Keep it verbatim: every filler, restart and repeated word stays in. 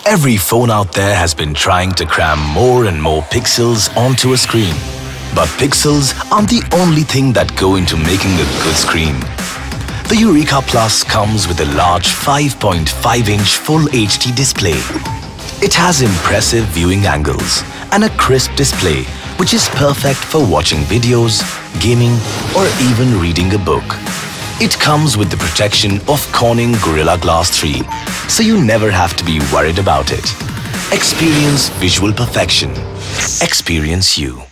Every phone out there has been trying to cram more and more pixels onto a screen. But pixels aren't the only thing that go into making a good screen. The Yureka Plus comes with a large five point five inch Full H D display. It has impressive viewing angles and a crisp display which is perfect for watching videos, gaming or even reading a book. It comes with the protection of Corning Gorilla Glass three, so you never have to be worried about it. Experience visual perfection. Experience you.